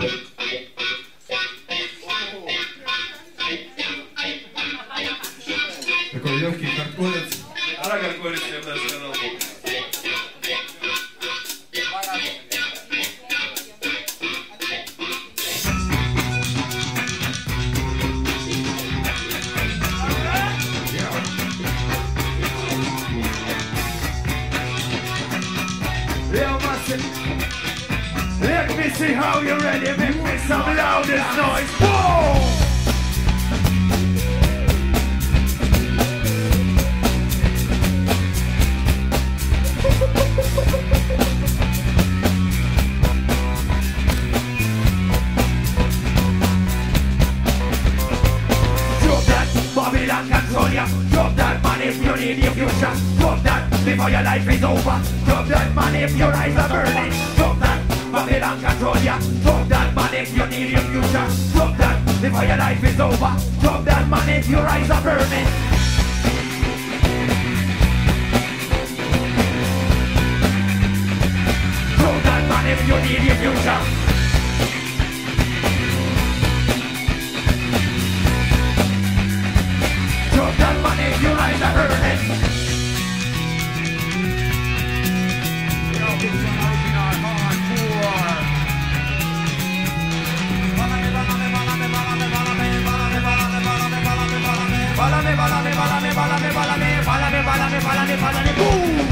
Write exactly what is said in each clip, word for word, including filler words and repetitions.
Такой легкий карколец. А карколец я бы даже сказал. Let me see how you're ready, make me some loudest noise. Whoa! Drop that, Babylon control ya. Drop that man if you need your future. Drop that before your life is over. Drop that man if your eyes are burning. Drop that, Babylon control ya. Drop that man if you need your future. Drop that before your life is over. Drop that man if your eyes are burning. Drop that man if you need your future. Drop that man if your eyes are burning. Bálame, bálame, bálame, bálame, bálame, bálame, bálame, bálame, bálame, boom!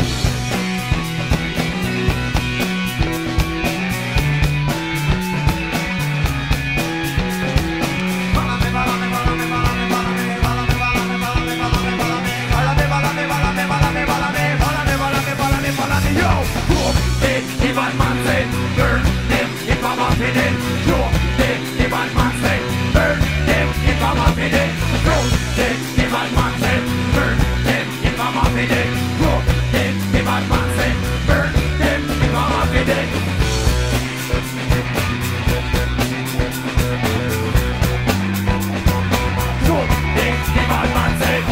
Bálame, bálame, bálame, bálame, bálame, bálame, bálame, bálame, bálame, bálame, bálame, bálame, bálame, bálame, bálame, bálame, bálame, bálame, yo! Drop it, the bad man say, burn them if I'm up in it. Drop it, the bad man say, burn them if I'm up in it. Drop it, the bad man say, burn them if I'm up in it. Drop it, the bad man say, burn them if I'm up in it. Drop it, the bad man say.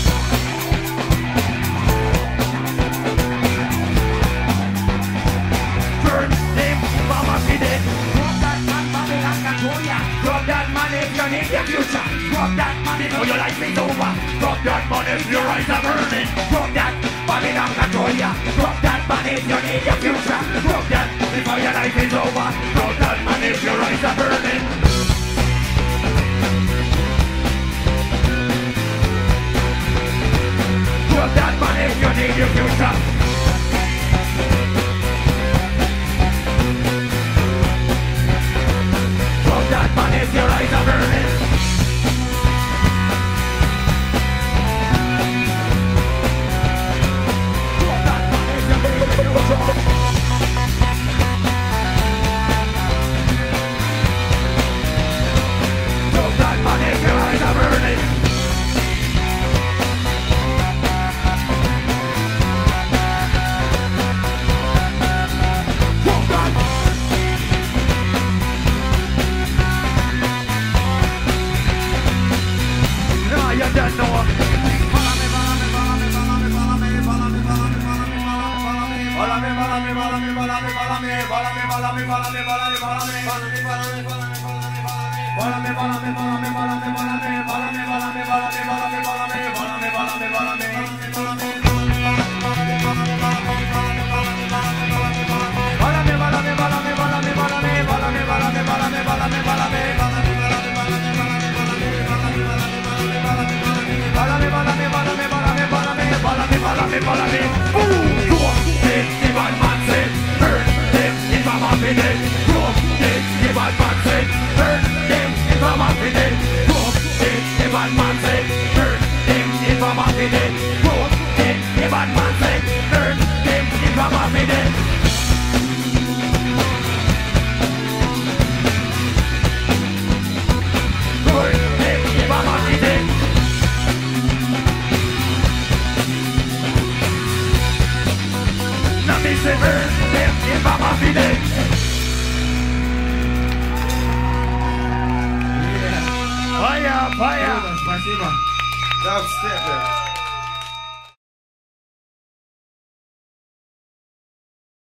Burn them if I'm up in it. Drop that man, Babylon control ya. Drop that man if you need your future. Drop that man before your life is over. Drop that man if your eyes are burning. Drop that Babylon control ya. Drop that man if you need your future. Drop that before your life is over. Drop that man if your eyes are burning. Drop that man if you need your future. Drop that man if your eyes are burning. Drop that man if you need your future. Drop that man if your eyes are burning. Drop that. Nah, you don't know. Спасибо. Dubstep.